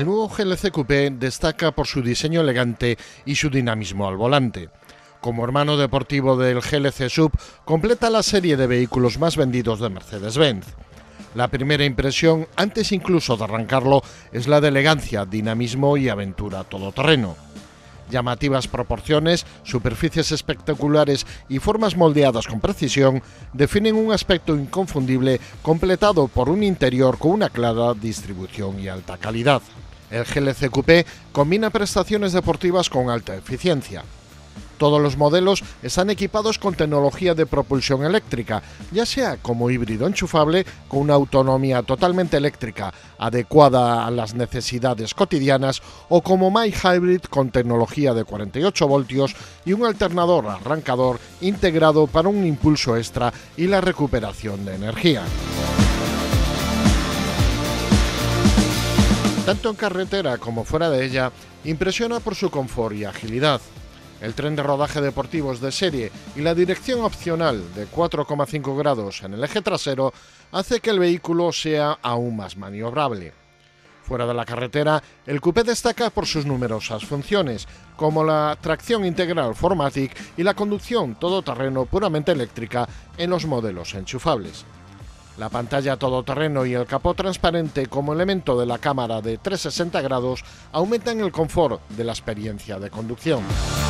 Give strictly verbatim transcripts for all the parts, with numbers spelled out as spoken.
El nuevo G L C Coupé destaca por su diseño elegante y su dinamismo al volante. Como hermano deportivo del G L C Sub, completa la serie de vehículos más vendidos de Mercedes-Benz. La primera impresión, antes incluso de arrancarlo, es la de elegancia, dinamismo y aventura todoterreno. Llamativas proporciones, superficies espectaculares y formas moldeadas con precisión definen un aspecto inconfundible completado por un interior con una clara distribución y alta calidad. El G L C Coupé combina prestaciones deportivas con alta eficiencia. Todos los modelos están equipados con tecnología de propulsión eléctrica, ya sea como híbrido enchufable con una autonomía totalmente eléctrica adecuada a las necesidades cotidianas o como mild hybrid con tecnología de cuarenta y ocho voltios y un alternador arrancador integrado para un impulso extra y la recuperación de energía. Tanto en carretera como fuera de ella, impresiona por su confort y agilidad. El tren de rodaje deportivo es de serie y la dirección opcional de cuatro coma cinco grados en el eje trasero hace que el vehículo sea aún más maniobrable. Fuera de la carretera, el Coupé destaca por sus numerosas funciones, como la tracción integral cuatro matic y la conducción todoterreno puramente eléctrica en los modelos enchufables. La pantalla todoterreno y el capó transparente como elemento de la cámara de trescientos sesenta grados aumentan el confort de la experiencia de conducción.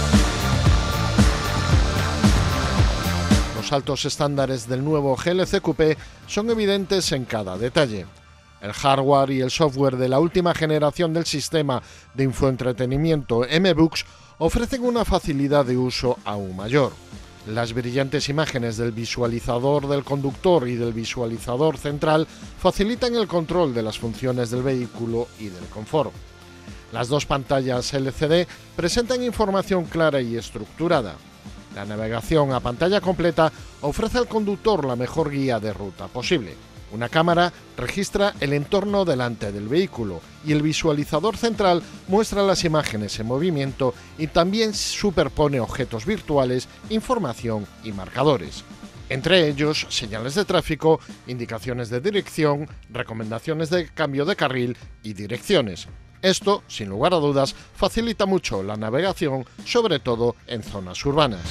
Los altos estándares del nuevo G L C Coupé son evidentes en cada detalle. El hardware y el software de la última generación del sistema de infoentretenimiento M-Bux ofrecen una facilidad de uso aún mayor. Las brillantes imágenes del visualizador del conductor y del visualizador central facilitan el control de las funciones del vehículo y del confort. Las dos pantallas L C D presentan información clara y estructurada. La navegación a pantalla completa ofrece al conductor la mejor guía de ruta posible. Una cámara registra el entorno delante del vehículo y el visualizador central muestra las imágenes en movimiento y también superpone objetos virtuales, información y marcadores. Entre ellos, señales de tráfico, indicaciones de dirección, recomendaciones de cambio de carril y direcciones. Esto, sin lugar a dudas, facilita mucho la navegación, sobre todo en zonas urbanas.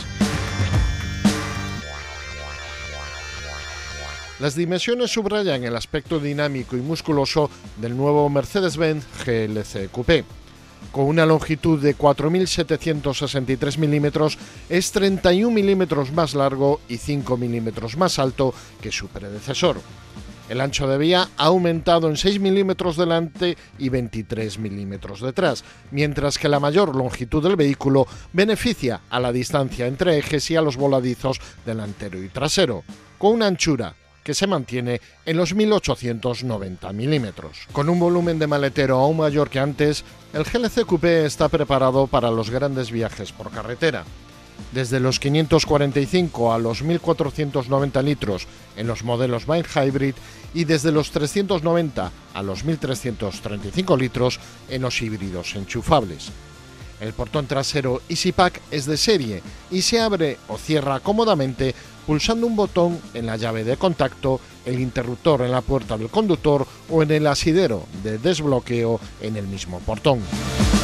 Las dimensiones subrayan el aspecto dinámico y musculoso del nuevo Mercedes-Benz G L C Coupé. Con una longitud de cuatro mil setecientos sesenta y tres milímetros, es treinta y un milímetros más largo y cinco milímetros más alto que su predecesor. El ancho de vía ha aumentado en seis milímetros delante y veintitrés milímetros detrás, mientras que la mayor longitud del vehículo beneficia a la distancia entre ejes y a los voladizos delantero y trasero, con una anchura que se mantiene en los mil ochocientos noventa milímetros. Con un volumen de maletero aún mayor que antes, el G L C Coupé está preparado para los grandes viajes por carretera. Desde los quinientos cuarenta y cinco a los mil cuatrocientos noventa litros en los modelos mild hybrid y desde los trescientos noventa a los mil trescientos treinta y cinco litros en los híbridos enchufables. El portón trasero EasyPack es de serie y se abre o cierra cómodamente pulsando un botón en la llave de contacto, el interruptor en la puerta del conductor o en el asidero de desbloqueo en el mismo portón.